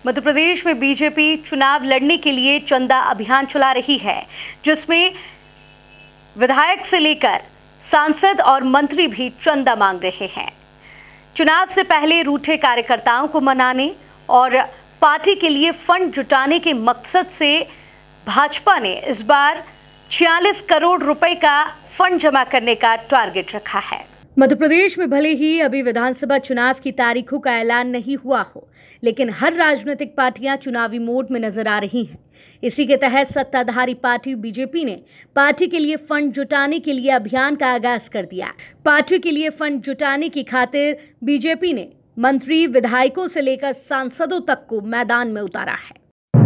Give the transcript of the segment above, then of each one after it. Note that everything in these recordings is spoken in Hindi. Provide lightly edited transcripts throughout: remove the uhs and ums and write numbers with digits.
मध्य प्रदेश में बीजेपी चुनाव लड़ने के लिए चंदा अभियान चला रही है, जिसमें विधायक से लेकर सांसद और मंत्री भी चंदा मांग रहे हैं। चुनाव से पहले रूठे कार्यकर्ताओं को मनाने और पार्टी के लिए फंड जुटाने के मकसद से भाजपा ने इस बार 46 करोड़ रुपए का फंड जमा करने का टारगेट रखा है। मध्य प्रदेश में भले ही अभी विधानसभा चुनाव की तारीखों का ऐलान नहीं हुआ हो, लेकिन हर राजनीतिक पार्टियां चुनावी मोड में नजर आ रही हैं। इसी के तहत सत्ताधारी पार्टी बीजेपी ने पार्टी के लिए फंड जुटाने के लिए अभियान का आगाज कर दिया। पार्टी के लिए फंड जुटाने की खातिर बीजेपी ने मंत्री, विधायकों से लेकर सांसदों तक को मैदान में उतारा है।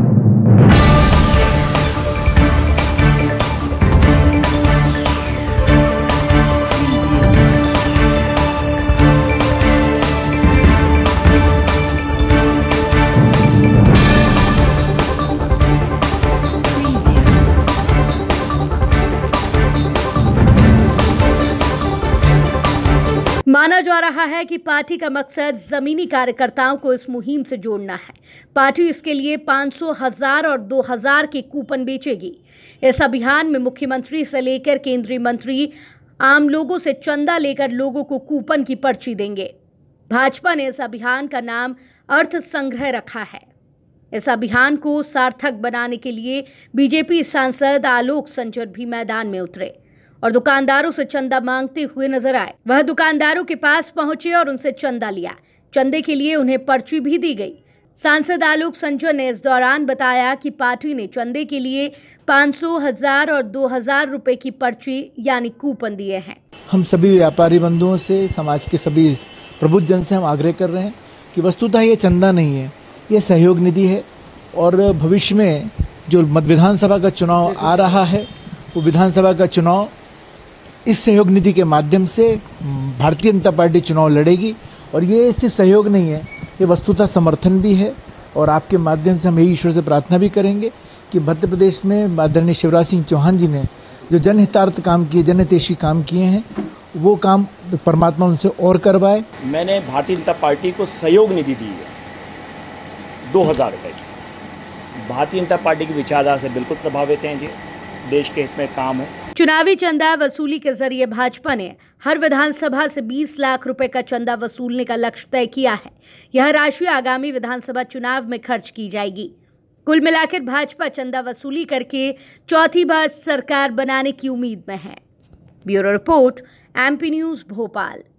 माना जा रहा है कि पार्टी का मकसद जमीनी कार्यकर्ताओं को इस मुहिम से जोड़ना है। पार्टी इसके लिए 500, 1000 और 2000 के कूपन बेचेगी। इस अभियान में मुख्यमंत्री से लेकर केंद्रीय मंत्री आम लोगों से चंदा लेकर लोगों को कूपन की पर्ची देंगे। भाजपा ने इस अभियान का नाम अर्थ संग्रह रखा है। इस अभियान को सार्थक बनाने के लिए बीजेपी सांसद आलोक संजर भी मैदान में उतरे और दुकानदारों से चंदा मांगते हुए नजर आए। वह दुकानदारों के पास पहुंचे और उनसे चंदा लिया। चंदे के लिए उन्हें पर्ची भी दी गई। सांसद आलोक संजर ने इस दौरान बताया कि पार्टी ने चंदे के लिए 500, 1000 और 2000 रुपए की पर्ची यानी कूपन दिए हैं। हम सभी व्यापारी बंधुओं से, समाज के सभी प्रबुद्ध जन से हम आग्रह कर रहे हैं कि वस्तुतः ये चंदा नहीं है, ये सहयोग निधि है। और भविष्य में जो विधानसभा का चुनाव आ रहा है, वो विधानसभा का चुनाव इस सहयोग निधि के माध्यम से भारतीय जनता पार्टी चुनाव लड़ेगी। और ये सिर्फ सहयोग नहीं है, ये वस्तुतः समर्थन भी है। और आपके माध्यम से हम यही ईश्वर से प्रार्थना भी करेंगे कि मध्य प्रदेश में आदरणीय शिवराज सिंह चौहान जी ने जो जनहितार्थ काम किए, जनहितैषी काम किए हैं, वो काम परमात्मा उनसे और करवाए। मैंने भारतीय जनता पार्टी को सहयोग निधि दी है 2000 रुपये की। भारतीय जनता पार्टी की विचारधारा से बिल्कुल प्रभावित हैं जी, देश के हित में काम है। चुनावी चंदा वसूली के जरिए भाजपा ने हर विधानसभा से 20 लाख रुपए का चंदा वसूलने का लक्ष्य तय किया है। यह राशि आगामी विधानसभा चुनाव में खर्च की जाएगी। कुल मिलाकर भाजपा चंदा वसूली करके चौथी बार सरकार बनाने की उम्मीद में है। Bureau report, MP news, Bhopal.